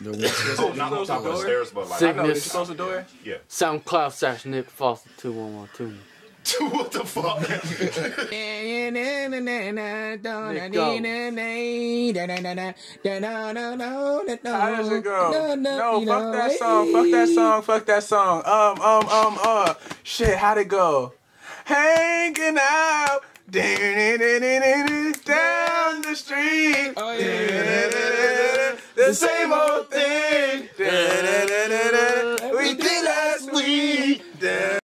Oh, not on top of the stairs, but like. Sickness. I know, did you close the door? Yeah. SoundCloud / Nick Foster 2112. What the fuck? How does it go? No, fuck that song. Fuck that song. Fuck that song. Shit, how'd it go? Hanging out down the street. Oh, yeah. The same old thing we did last week.